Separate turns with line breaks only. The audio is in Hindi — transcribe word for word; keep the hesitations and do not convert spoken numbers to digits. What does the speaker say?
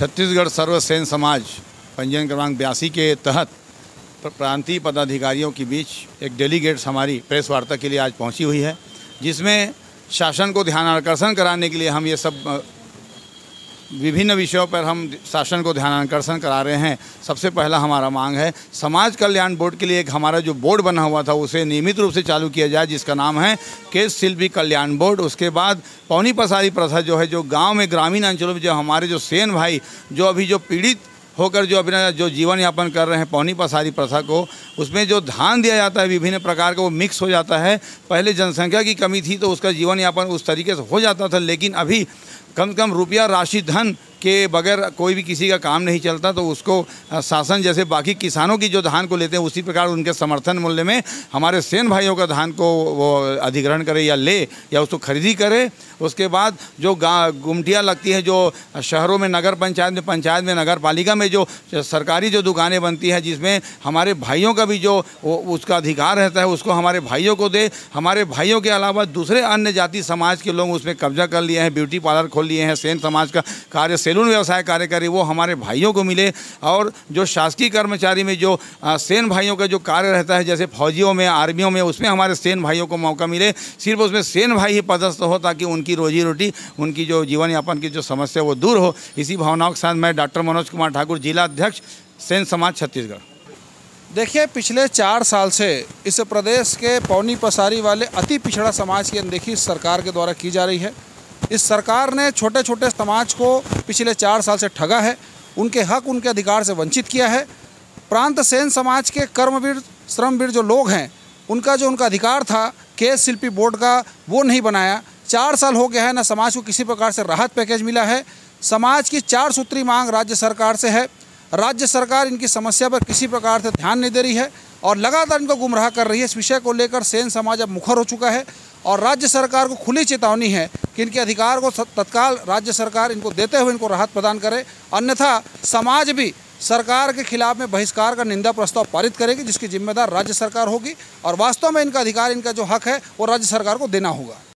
छत्तीसगढ़ सर्व सेन समाज पंजीयन क्रमांक बयासी के तहत प्रांतीय पदाधिकारियों के बीच एक डेलीगेट्स हमारी प्रेस वार्ता के लिए आज पहुंची हुई है, जिसमें शासन को ध्यान आकर्षण कराने के लिए हम ये सब विभिन्न विषयों पर हम शासन को ध्यान आकर्षण करा रहे हैं। सबसे पहला हमारा मांग है समाज कल्याण बोर्ड के लिए एक हमारा जो बोर्ड बना हुआ था उसे नियमित रूप से चालू किया जाए, जिसका नाम है केश शिल्पी कल्याण बोर्ड। उसके बाद पौनी पसारी प्रथा जो है, जो गांव में ग्रामीण अंचलों में जो हमारे जो सेन भाई जो अभी जो पीड़ित होकर जो अपना जो जीवन यापन कर रहे हैं पौनी पसारी प्रथा को, उसमें जो धान दिया जाता है विभिन्न प्रकार का वो मिक्स हो जाता है। पहले जनसंख्या की कमी थी तो उसका जीवन यापन उस तरीके से हो जाता था, लेकिन अभी कम से कम रुपया राशि धन के बगैर कोई भी किसी का काम नहीं चलता। तो उसको शासन जैसे बाकी किसानों की जो धान को लेते हैं उसी प्रकार उनके समर्थन मूल्य में हमारे सेन भाइयों का धान को वो अधिग्रहण करे या ले या उसको खरीदी करे। उसके बाद जो गुमटियाँ लगती हैं, जो शहरों में नगर पंचायत में पंचायत में नगर पालिका में जो सरकारी जो दुकानें बनती हैं, जिसमें हमारे भाइयों का भी जो उसका अधिकार रहता है उसको हमारे भाइयों को दे। हमारे भाइयों के अलावा दूसरे अन्य जाति समाज के लोग उसमें कब्जा कर लिए हैं, ब्यूटी पार्लर खोल लिए हैं, सेन समाज का कार्य सैलून व्यवसाय कार्य करे वो हमारे भाइयों को मिले। और जो शासकीय कर्मचारी में जो सेन भाइयों का जो कार्य रहता है, जैसे फौजियों में आर्मियों में, उसमें हमारे सेन भाइयों को मौका मिले। सिर्फ उसमें सेन भाई ही पदस्थ हो ताकि उनकी रोजी रोटी, उनकी जो जीवन यापन की जो समस्या वो दूर हो। इसी भावनाओं के साथ मैं डॉक्टर मनोज कुमार ठाकुर, जिला अध्यक्ष सेन समाज छत्तीसगढ़।
देखिए, पिछले चार साल से इस प्रदेश के पौनी पसारी वाले अति पिछड़ा समाज की अनदेखी सरकार के द्वारा की जा रही है। इस सरकार ने छोटे छोटे समाज को पिछले चार साल से ठगा है, उनके हक उनके अधिकार से वंचित किया है। प्रांत सेन समाज के कर्मवीर श्रमवीर जो लोग हैं, उनका जो उनका अधिकार था केश शिल्पी बोर्ड का, वो नहीं बनाया। चार साल हो गया है, ना समाज को किसी प्रकार से राहत पैकेज मिला है। समाज की चार सूत्री मांग राज्य सरकार से है। राज्य सरकार इनकी समस्या पर किसी प्रकार से ध्यान नहीं दे रही है और लगातार इनको गुमराह कर रही है। इस विषय को लेकर सेन समाज अब मुखर हो चुका है और राज्य सरकार को खुली चेतावनी है कि इनके अधिकार को तत्काल राज्य सरकार इनको देते हुए इनको राहत प्रदान करे, अन्यथा समाज भी सरकार के खिलाफ में बहिष्कार का निंदा प्रस्ताव पारित करेगी, जिसकी जिम्मेदार राज्य सरकार होगी और वास्तव में इनका अधिकार, इनका जो हक है वो राज्य सरकार को देना होगा।